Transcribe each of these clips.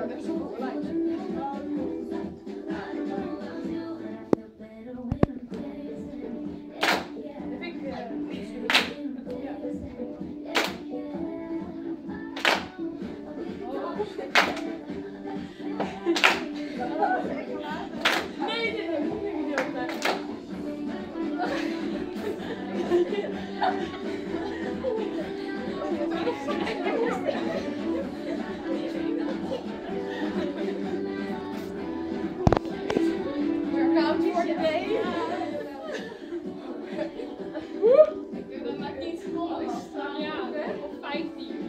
Dat is een gelijk. Nee, dit heb ik niet gedaan. Workout voor de day. Ik doe dat maar iets gewoon. Ja, of 15.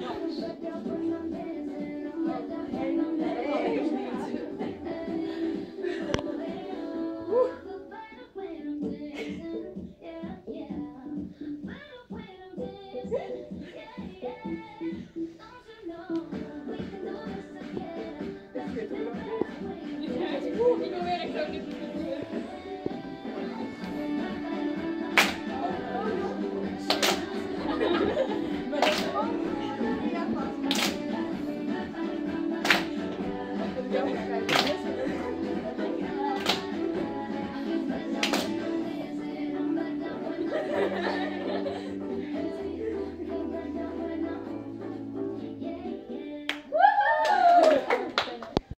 Ik wil weer echt zo